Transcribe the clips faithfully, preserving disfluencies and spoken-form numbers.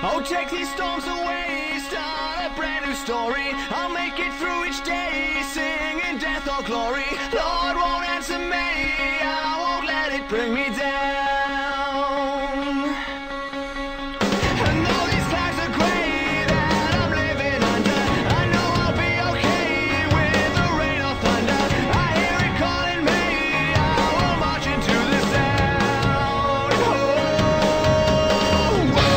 Oh, take these storms away, start a brand new story. I'll make it through each day, singing death or glory. Lord won't answer me, I won't let it bring me down. And though these clouds are grey that I'm living under, I know I'll be okay with the rain or thunder. I hear it calling me, I will march into the sound. Oh, whoa.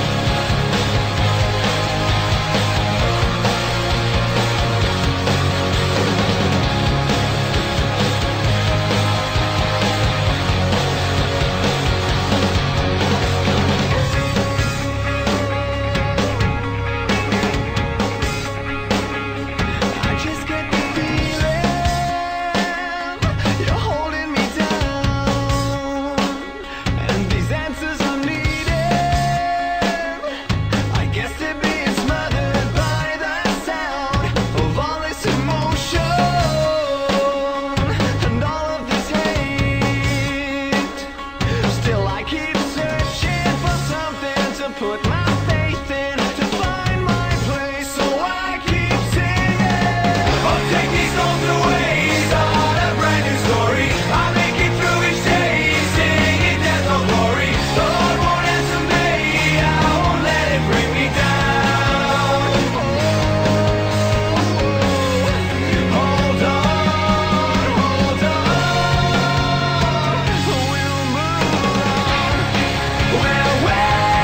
Put my faith in to find my place, so I keep singing. Oh, take these storms away, start a brand new story. I'll make it through each day, singing death or glory. The Lord won't answer me, I won't let it bring me down. Hold on, hold on, we'll move on. Well, well.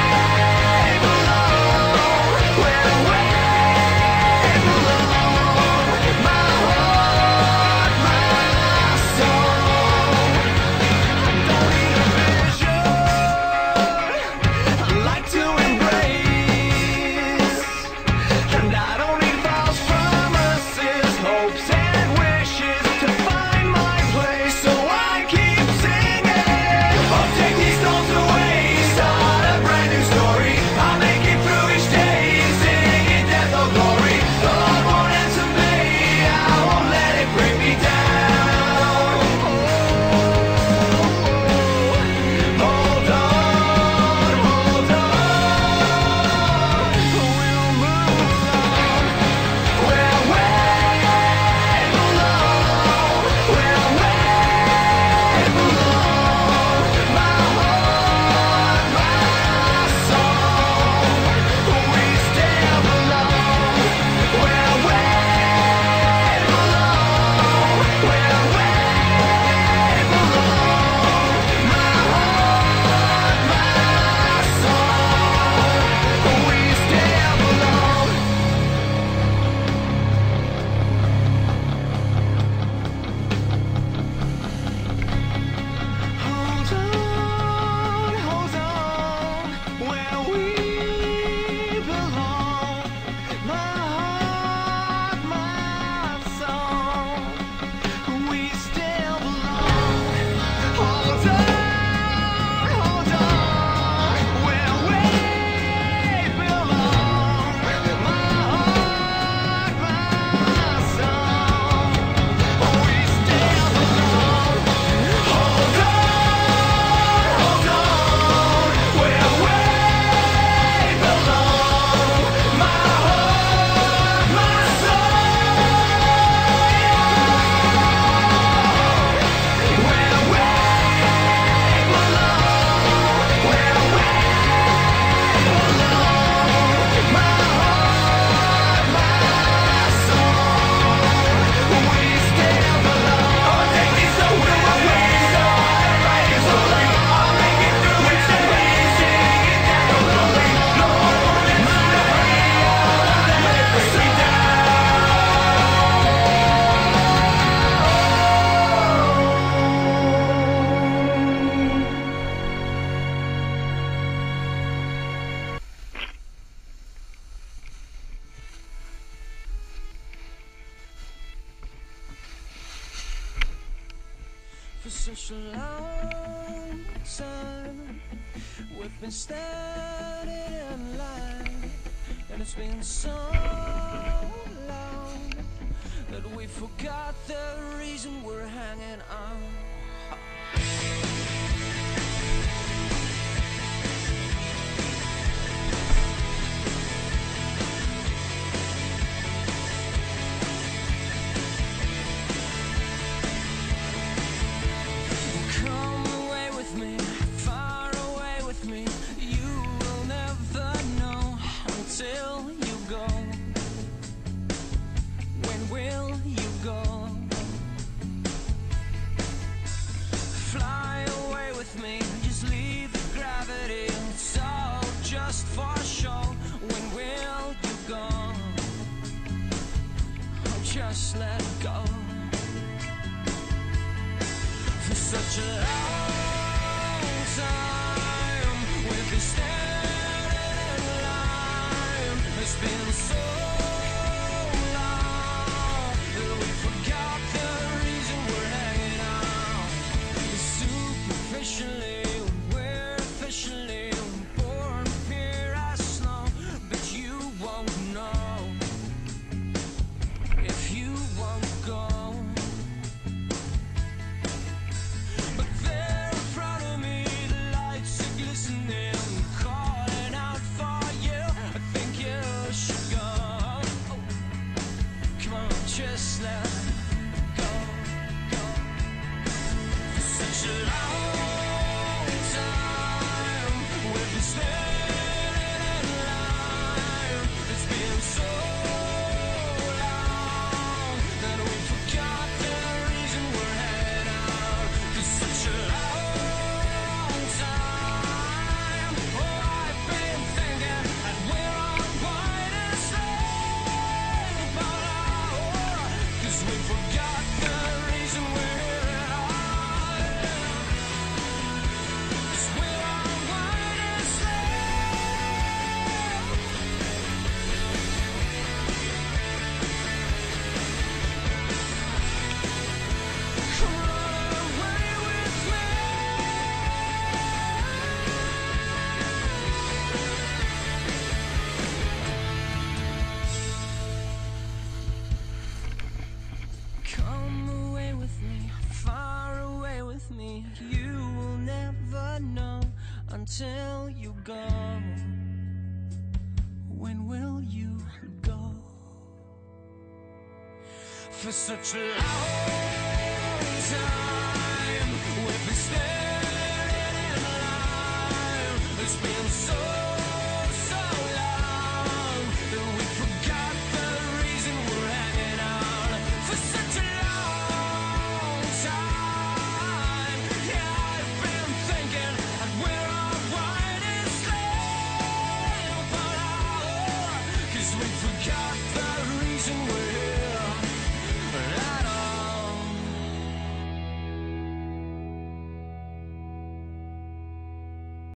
For such a long time we've been standing in line, and it's been so long that we forgot the reason we're hanging on. such a long time. We've been standing in line. It's been so long that we forgot the reason we're hanging out. Superficially, we're officially born here as snow, but you won't know if you won't go. But there in front of me, the lights are glistening, calling out for you. I think you should go. Oh, come on, just let go, go. For such a long time, we've been standing in line. It's been so long that we forgot the reason we're heading out. For such a long time. Oh, I've been thinking that we're on quite a slave, but oh, 'cause we forgot the reason we're heading out. 'Cause we're on quite a slave. Come run away with me. Come away with me, far away with me. You will never know until you go. When will you go? For such a long time, we've been standing in line. It's been so, so long that we forgot the reason we're hanging out. For such a long time, yeah, I've been thinking that we're all white and slave, but oh, 'cause we forgot the reason we're here.